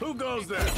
Who goes there?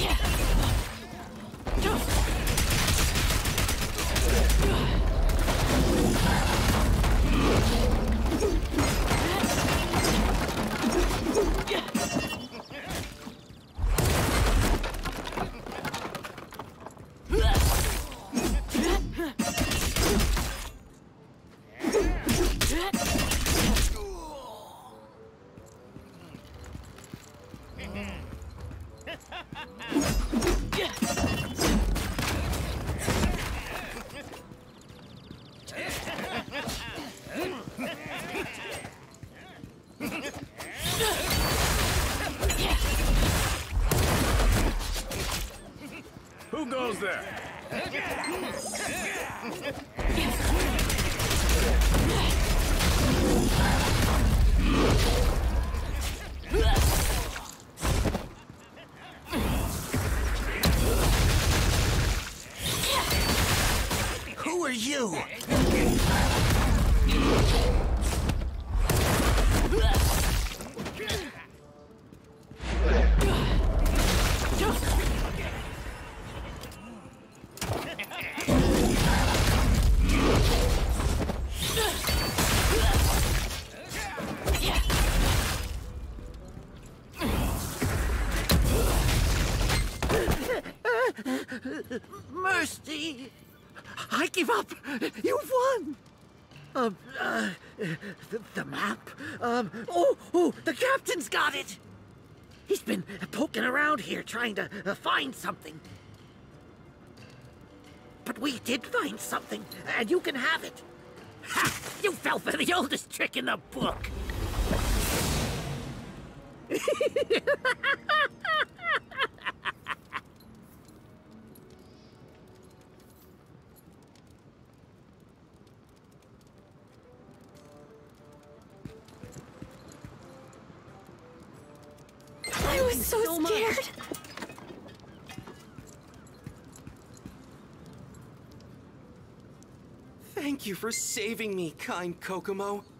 Who goes there? Who are you? Mercy! I give up! You've won! The map? Oh, the captain's got it! He's been poking around here trying to find something. But we did find something, and you can have it. Ha! You fell for the oldest trick in the book! I was so scared. Thank you for saving me, kind Kokomo.